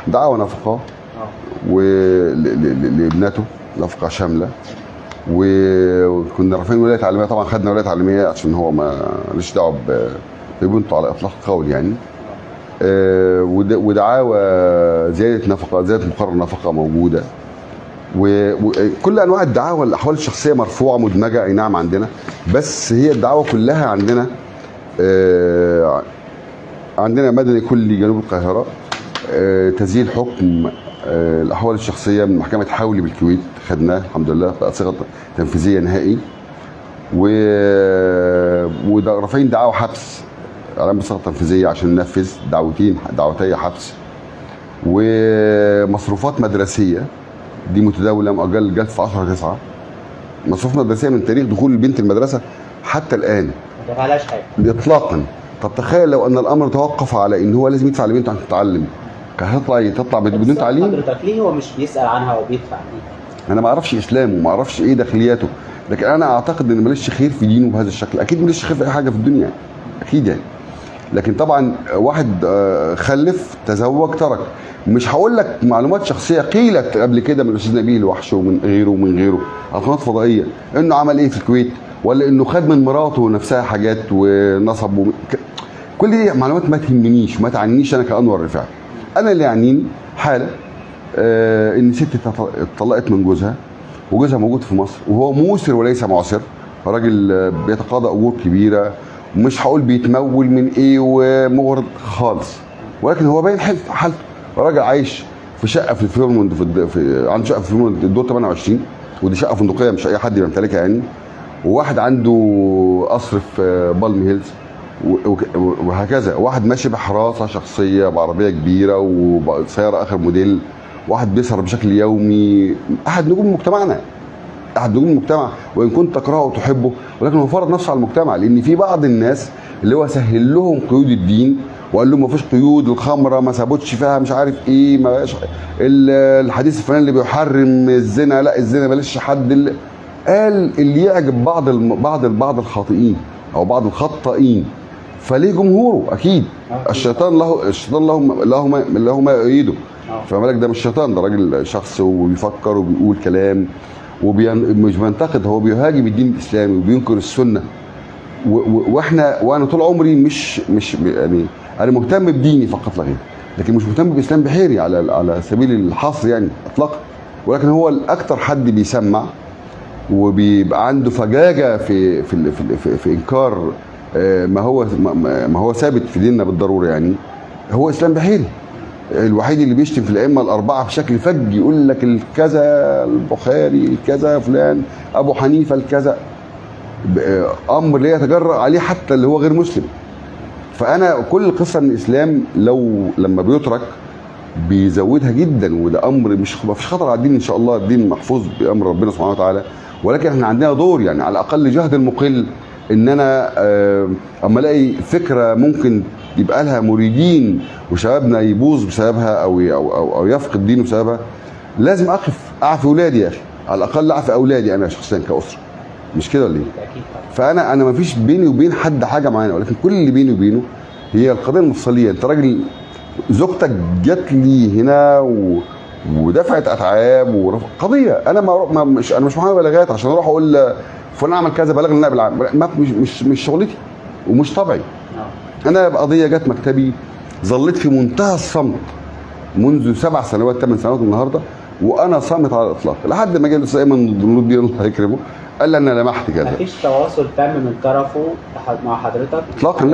دعوه نفقه ولابنته نفقه شامله، وكنا رافعين ولايه تعليميه. طبعا خدنا ولايه تعليميه عشان هو ما ليش دعوه ببنته على اطلاق قول يعني. ودعاوى زياده نفقه، زياده مقرر نفقه موجوده، وكل انواع الدعاوى. الاحوال الشخصيه مرفوعه مدمجه اي نعم عندنا، بس هي الدعاوى كلها عندنا. عندنا مدني كلي جنوب القاهره، تسجيل حكم الاحوال الشخصيه من محكمه حولي بالكويت، خدناه الحمد لله بقت صيغه تنفيذيه نهائي. ورافعين دعاوى حبس على بصيغه تنفيذيه عشان ننفذ دعوتي حبس. ومصروفات مدرسيه دي متداوله مؤجله جت في 10/9. مصروف مدرسيه من تاريخ دخول البنت المدرسه حتى الان ما دفعلهاش حاجه اطلاقا. طب تخيل لو ان الامر توقف على ان هو لازم يدفع لبنته عشان تتعلم، كانت تطلع بدون تعليم. حضرتك ليه هو مش بيسال عنها وبيدفع ليه؟ انا ما اعرفش اسلامه وما اعرفش ايه داخلياته، لكن انا اعتقد ان ماليش خير في دينه بهذا الشكل. اكيد ماليش خير في اي حاجه في الدنيا اكيد يعني. لكن طبعا واحد خلف تزوج ترك. مش هقول لك معلومات شخصيه قيلت قبل كده من الاستاذ نبيل الوحش ومن غيره على قناه فضائيه انه عمل ايه في الكويت، ولا انه خد من مراته نفسها حاجات ونصب كل دي معلومات ما تهمنيش وما تعنيش انا كانور رفاعي. انا اللي يعنيني حاله ان ست اتطلقت من جوزها، وجوزها موجود في مصر وهو موسر وليس معسر، راجل بيتقاضى اجور كبيره، ومش هقول بيتمول من ايه ومغرض خالص، ولكن هو باين حالته. راجل عايش في شقه في الفيرموند عنده شقه في الفيرموند الدور 28، ودي شقه فندقيه مش اي حد يمتلكها يعني. وواحد عنده قصر في بالم هيلز وهكذا. واحد ماشي بحراسه شخصيه بعربيه كبيره وسياره اخر موديل. واحد بيسهر بشكل يومي، احد نجوم مجتمعنا، احد نجوم المجتمع، وان كنت تكرهه وتحبه، ولكن هو فرض نفسه على المجتمع. لان في بعض الناس اللي هو سهل لهم قيود الدين وقال لهم ما فيش قيود، الخمره ما ثبتش فيها مش عارف ايه، ما بقاش الحديث الفلاني اللي بيحرم الزنا، لا الزنا بلاش حد قال اللي يعجب بعض الخاطئين او بعض الخطائين، فليه جمهوره اكيد. الشيطان له ما يؤيده. فما بالك ده مش الشيطان، ده راجل شخص وبيفكر وبيقول كلام ومش بينتقد، هو بيهاجم الدين الاسلامي وبينكر السنه. وانا طول عمري مش يعني انا مهتم بديني فقط لا غير، لكن مش مهتم باسلام بحيري على سبيل الحصر يعني اطلاقا. ولكن هو الاكثر حد بيسمع وبيبقى عنده فجاجه في انكار ما هو ثابت في ديننا بالضروره يعني، هو اسلام بحيري. الوحيد اللي بيشتم في الائمه الاربعه بشكل فج، يقول لك الكذا البخاري الكذا فلان ابو حنيفه الكذا، امر لا يتجرأ عليه حتى اللي هو غير مسلم. فانا كل قصه ان الاسلام لما بيترك بيزودها جدا، وده امر مش ما فيش خطر على الدين ان شاء الله، الدين محفوظ بامر ربنا سبحانه وتعالى. ولكن احنا عندنا دور يعني على الاقل جهد المقل، ان انا اما الاقي فكره ممكن يبقى لها مريدين وشبابنا يبوظ بسببها او يفقد دينه بسببها، لازم اعفي اولادي يا اخي، على الاقل اعفي اولادي انا شخصيا كاسره. مش كده ولا ايه؟ فانا ما فيش بيني وبين حد حاجه معينه، ولكن كل اللي بيني وبينه هي القضيه المفصليه. انت راجل زوجتك جت لي هنا ودفعت اتعاب قضيه، انا مش محامي بلاغات عشان اروح اقول فلان عمل كذا بلغ النائب العام، مش شغلتي ومش طبعي. انا قضيه جت مكتبي ظليت في منتهى الصمت منذ 7 سنوات 8 سنوات النهارده، وانا صامت على الاطلاق لحد ما جه الاستاذ ايمن نور الدين الله يكرمه قال لي انا لمحت كذا. مفيش تواصل تام من طرفه مع حضرتك؟ اطلاقا.